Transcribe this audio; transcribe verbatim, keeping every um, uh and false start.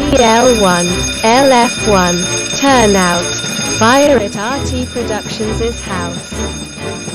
L one, L F one, turnout, fire at R T Productions' house.